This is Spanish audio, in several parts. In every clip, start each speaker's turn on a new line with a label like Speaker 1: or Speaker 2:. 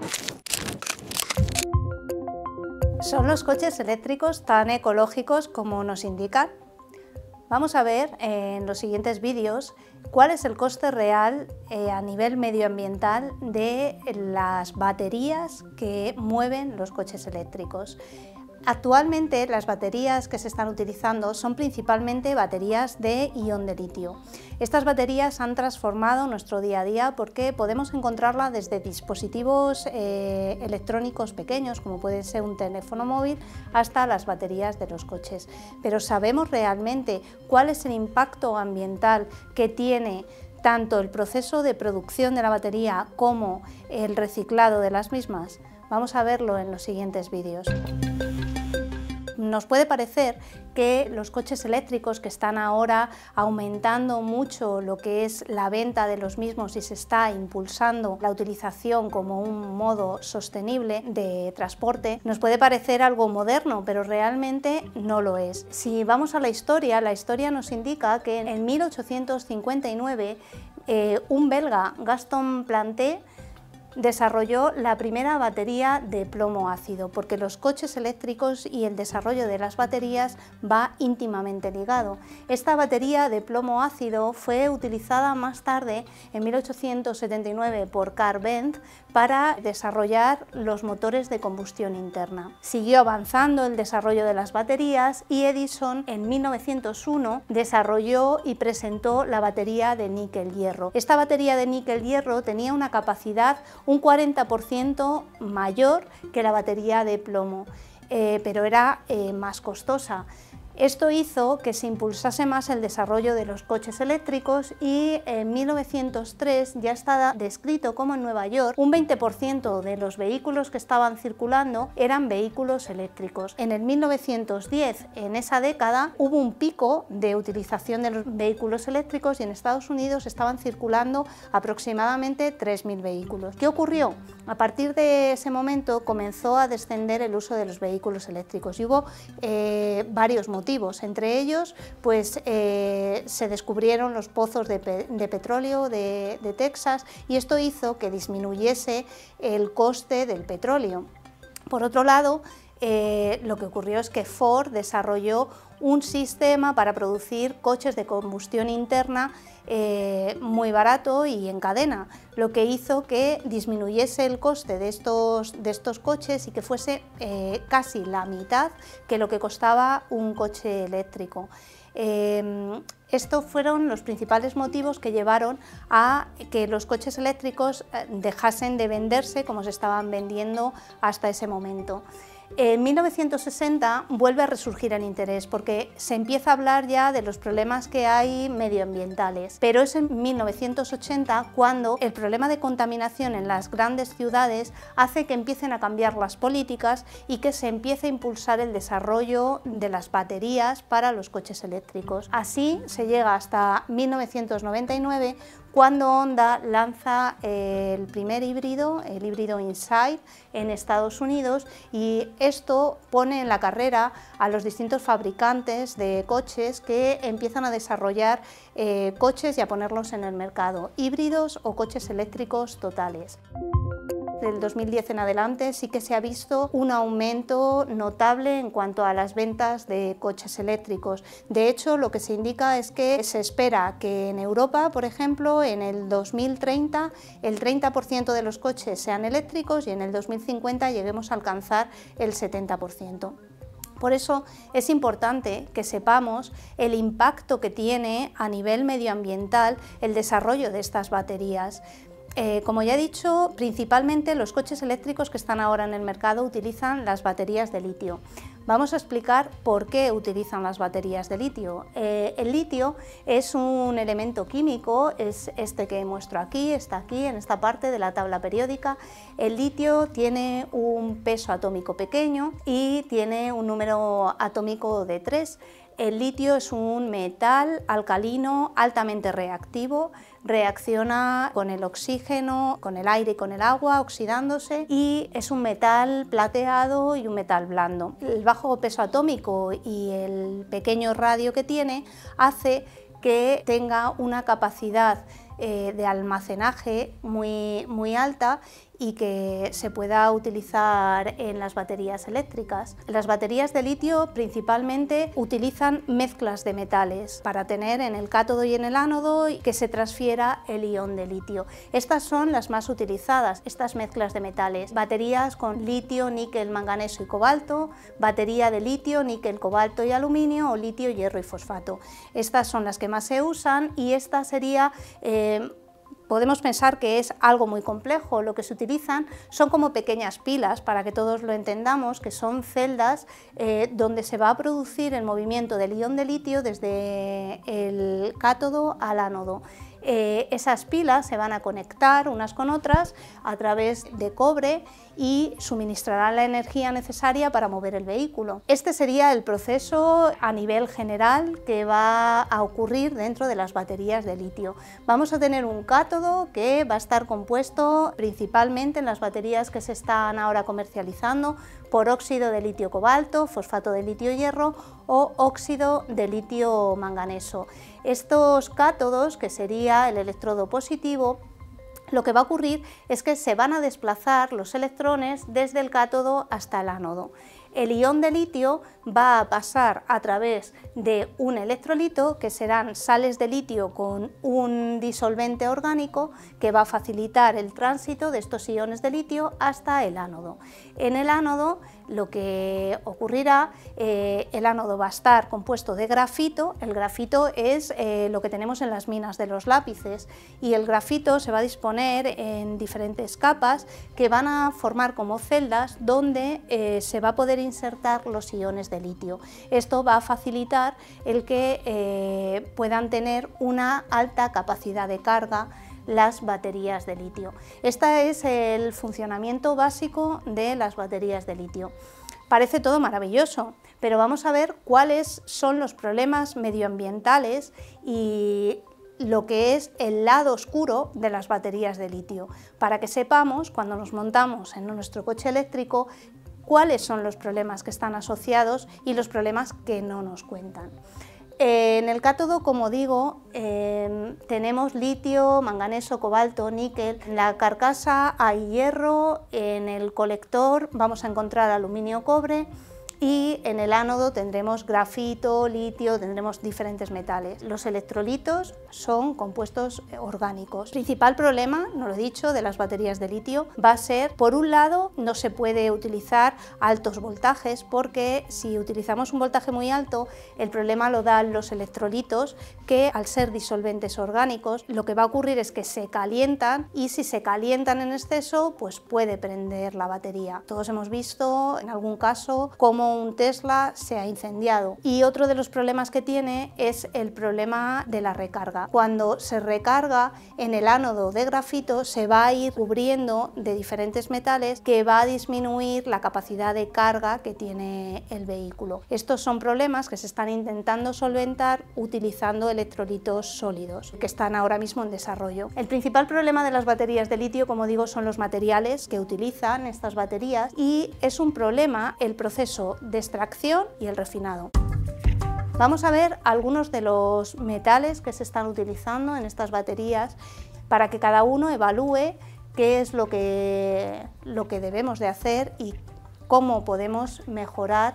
Speaker 1: ¿Son los coches eléctricos tan ecológicos como nos indican? Vamos a ver en los siguientes vídeos cuál es el coste real a nivel medioambiental de las baterías que mueven los coches eléctricos. Actualmente las baterías que se están utilizando son principalmente baterías de ion de litio. Estas baterías han transformado nuestro día a día porque podemos encontrarla desde dispositivos electrónicos pequeños, como puede ser un teléfono móvil, hasta las baterías de los coches. Pero ¿sabemos realmente cuál es el impacto ambiental que tiene tanto el proceso de producción de la batería como el reciclado de las mismas? Vamos a verlo en los siguientes vídeos. Nos puede parecer que los coches eléctricos, que están ahora aumentando mucho lo que es la venta de los mismos y se está impulsando la utilización como un modo sostenible de transporte, nos puede parecer algo moderno, pero realmente no lo es. Si vamos a la historia nos indica que en 1859 un belga, Gaston Planté, desarrolló la primera batería de plomo ácido, porque los coches eléctricos y el desarrollo de las baterías va íntimamente ligado. Esta batería de plomo ácido fue utilizada más tarde, en 1879, por Carl Benz para desarrollar los motores de combustión interna. Siguió avanzando el desarrollo de las baterías y Edison en 1901 desarrolló y presentó la batería de níquel-hierro. Esta batería de níquel-hierro tenía una capacidad un 40% mayor que la batería de plomo, pero era más costosa. Esto hizo que se impulsase más el desarrollo de los coches eléctricos y en 1903 ya está descrito como en Nueva York un 20% de los vehículos que estaban circulando eran vehículos eléctricos. En el 1910, en esa década, hubo un pico de utilización de los vehículos eléctricos y en Estados Unidos estaban circulando aproximadamente 3.000 vehículos. ¿Qué ocurrió? A partir de ese momento comenzó a descender el uso de los vehículos eléctricos y hubo varios motivos. Entre ellos, pues, se descubrieron los pozos de petróleo de Texas y esto hizo que disminuyese el coste del petróleo. Por otro lado, lo que ocurrió es que Ford desarrolló un sistema para producir coches de combustión interna muy barato y en cadena, lo que hizo que disminuyese el coste de estos coches y que fuese casi la mitad que lo que costaba un coche eléctrico. Estos fueron los principales motivos que llevaron a que los coches eléctricos dejasen de venderse como se estaban vendiendo hasta ese momento. En 1960 vuelve a resurgir el interés porque se empieza a hablar ya de los problemas que hay medioambientales, pero es en 1980 cuando el problema de contaminación en las grandes ciudades hace que empiecen a cambiar las políticas y que se empiece a impulsar el desarrollo de las baterías para los coches eléctricos. Así se llega hasta 1999 cuando Honda lanza el primer híbrido, el híbrido Insight, en Estados Unidos, y esto pone en la carrera a los distintos fabricantes de coches que empiezan a desarrollar coches y a ponerlos en el mercado, híbridos o coches eléctricos totales. Del 2010 en adelante sí que se ha visto un aumento notable en cuanto a las ventas de coches eléctricos. De hecho, lo que se indica es que se espera que en Europa, por ejemplo, en el 2030 el 30% de los coches sean eléctricos y en el 2050 lleguemos a alcanzar el 70%. Por eso es importante que sepamos el impacto que tiene a nivel medioambiental el desarrollo de estas baterías. Como ya he dicho, principalmente los coches eléctricos que están ahora en el mercado utilizan las baterías de litio. Vamos a explicar por qué utilizan las baterías de litio. El litio es un elemento químico, es este que muestro aquí, está aquí en esta parte de la tabla periódica. El litio tiene un peso atómico pequeño y tiene un número atómico de 3. El litio es un metal alcalino altamente reactivo, reacciona con el oxígeno, con el aire y con el agua, oxidándose, y es un metal plateado y un metal blando. El bajo peso atómico y el pequeño radio que tiene hace que tenga una capacidad de almacenaje muy alta y que se pueda utilizar en las baterías eléctricas. Las baterías de litio principalmente utilizan mezclas de metales para tener en el cátodo y en el ánodo que se transfiera el ion de litio. Estas son las más utilizadas, estas mezclas de metales. Baterías con litio, níquel, manganeso y cobalto, batería de litio, níquel, cobalto y aluminio o litio, hierro y fosfato. Estas son las que más se usan y esta sería podemos pensar que es algo muy complejo. Lo que se utilizan son como pequeñas pilas, para que todos lo entendamos, que son celdas donde se va a producir el movimiento del ion de litio desde el cátodo al ánodo. Esas pilas se van a conectar unas con otras a través de cobre y suministrarán la energía necesaria para mover el vehículo. Este sería el proceso a nivel general que va a ocurrir dentro de las baterías de litio. Vamos a tener un cátodo que va a estar compuesto principalmente en las baterías que se están ahora comercializando por óxido de litio cobalto, fosfato de litio hierro o óxido de litio manganeso. Estos cátodos, que sería el electrodo positivo, lo que va a ocurrir es que se van a desplazar los electrones desde el cátodo hasta el ánodo. El ion de litio va a pasar a través de un electrolito, que serán sales de litio con un disolvente orgánico que va a facilitar el tránsito de estos iones de litio hasta el ánodo. En el ánodo lo que ocurrirá, el ánodo va a estar compuesto de grafito. El grafito es lo que tenemos en las minas de los lápices, y el grafito se va a disponer en diferentes capas que van a formar como celdas donde se va a poder insertar los iones de litio. Esto va a facilitar el que puedan tener una alta capacidad de carga las baterías de litio. Este es el funcionamiento básico de las baterías de litio. Parece todo maravilloso, pero vamos a ver cuáles son los problemas medioambientales y lo que es el lado oscuro de las baterías de litio, para que sepamos, cuando nos montamos en nuestro coche eléctrico, cuáles son los problemas que están asociados y los problemas que no nos cuentan. En el cátodo, como digo, tenemos litio, manganeso, cobalto, níquel. En la carcasa hay hierro, en el colector vamos a encontrar aluminio, cobre, y en el ánodo tendremos grafito, litio, tendremos diferentes metales. Los electrolitos son compuestos orgánicos. El principal problema, no lo he dicho, de las baterías de litio va a ser, por un lado, no se puede utilizar altos voltajes, porque si utilizamos un voltaje muy alto, el problema lo dan los electrolitos, que al ser disolventes orgánicos, lo que va a ocurrir es que se calientan, y si se calientan en exceso, pues puede prender la batería. Todos hemos visto en algún caso cómo un Tesla se ha incendiado. Y otro de los problemas que tiene es el problema de la recarga. Cuando se recarga en el ánodo de grafito, se va a ir cubriendo de diferentes metales, que va a disminuir la capacidad de carga que tiene el vehículo. Estos son problemas que se están intentando solventar utilizando electrolitos sólidos, que están ahora mismo en desarrollo. El principal problema de las baterías de litio, como digo, son los materiales que utilizan estas baterías, y es un problema el proceso de extracción y el refinado. Vamos a ver algunos de los metales que se están utilizando en estas baterías para que cada uno evalúe qué es lo que debemos de hacer y cómo podemos mejorar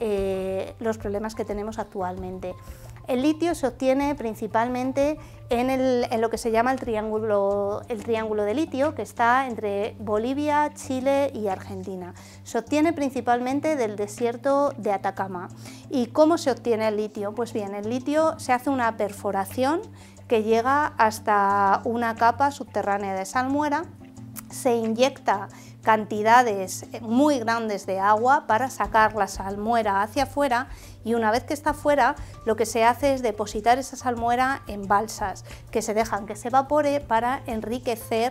Speaker 1: los problemas que tenemos actualmente. El litio se obtiene principalmente en lo que se llama el triángulo de litio, que está entre Bolivia, Chile y Argentina. Se obtiene principalmente del desierto de Atacama. ¿Y cómo se obtiene el litio? Pues bien, el litio se hace una perforación que llega hasta una capa subterránea de salmuera, se inyecta cantidades muy grandes de agua para sacar la salmuera hacia afuera, y una vez que está fuera, lo que se hace es depositar esa salmuera en balsas que se dejan que se evapore para enriquecer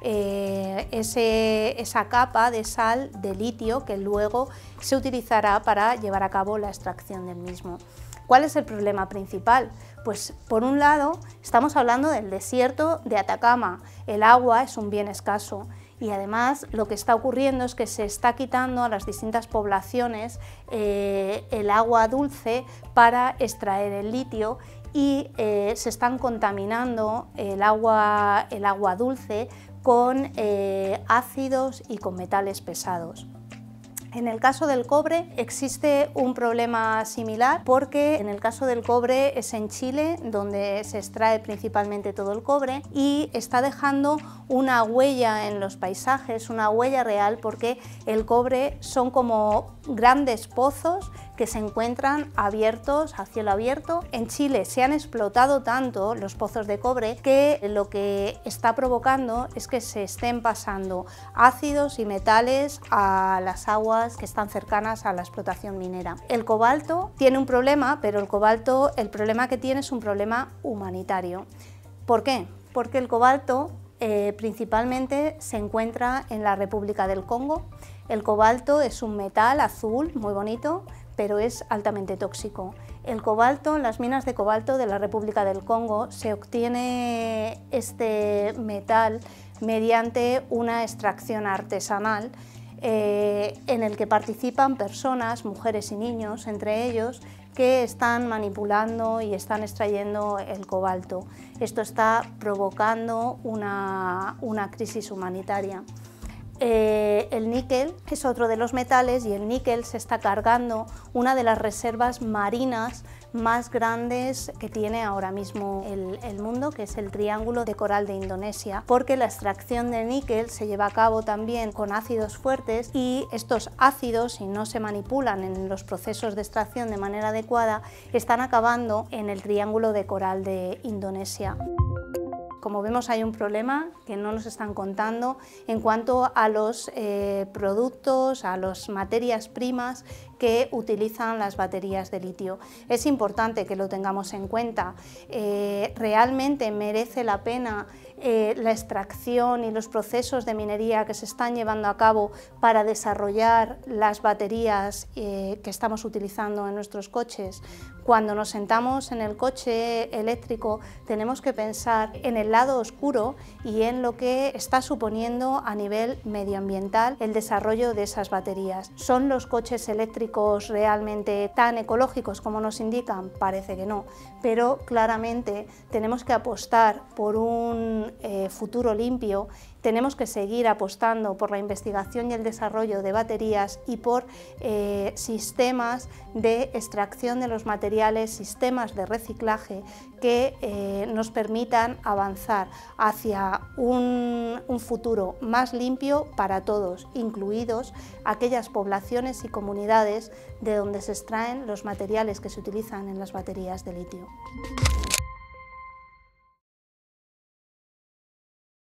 Speaker 1: esa capa de sal de litio, que luego se utilizará para llevar a cabo la extracción del mismo. ¿Cuál es el problema principal? Pues por un lado estamos hablando del desierto de Atacama, el agua es un bien escaso. Y además lo que está ocurriendo es que se está quitando a las distintas poblaciones el agua dulce para extraer el litio, y se están contaminando el agua dulce con ácidos y con metales pesados. En el caso del cobre existe un problema similar, porque en el caso del cobre es en Chile donde se extrae principalmente todo el cobre y está dejando una huella en los paisajes, una huella real, porque el cobre son como grandes pozos que se encuentran abiertos, a cielo abierto. En Chile se han explotado tanto los pozos de cobre que lo que está provocando es que se estén pasando ácidos y metales a las aguas que están cercanas a la explotación minera. El cobalto tiene un problema, pero el problema que tiene es un problema humanitario. ¿Por qué? Porque el cobalto principalmente se encuentra en la República del Congo. El cobalto es un metal azul muy bonito, pero es altamente tóxico. El cobalto, en las minas de cobalto de la República del Congo, se obtiene este metal mediante una extracción artesanal en el que participan personas, mujeres y niños, entre ellos, que están manipulando y están extrayendo el cobalto. Esto está provocando una crisis humanitaria. El níquel es otro de los metales y el níquel se está cargando una de las reservas marinas más grandes que tiene ahora mismo el mundo, que es el Triángulo de Coral de Indonesia, porque la extracción de níquel se lleva a cabo también con ácidos fuertes y estos ácidos, si no se manipulan en los procesos de extracción de manera adecuada, están acabando en el Triángulo de Coral de Indonesia. Como vemos, hay un problema que no nos están contando en cuanto a los productos, a las materias primas que utilizan las baterías de litio. Es importante que lo tengamos en cuenta. Realmente merece la pena la extracción y los procesos de minería que se están llevando a cabo para desarrollar las baterías que estamos utilizando en nuestros coches. Cuando nos sentamos en el coche eléctrico tenemos que pensar en el lado oscuro y en lo que está suponiendo a nivel medioambiental el desarrollo de esas baterías. ¿Son los coches eléctricos realmente tan ecológicos como nos indican? Parece que no, pero claramente tenemos que apostar por un futuro limpio. Tenemos que seguir apostando por la investigación y el desarrollo de baterías y por sistemas de extracción de los materiales, sistemas de reciclaje que nos permitan avanzar hacia un futuro más limpio para todos, incluidos aquellas poblaciones y comunidades de donde se extraen los materiales que se utilizan en las baterías de litio.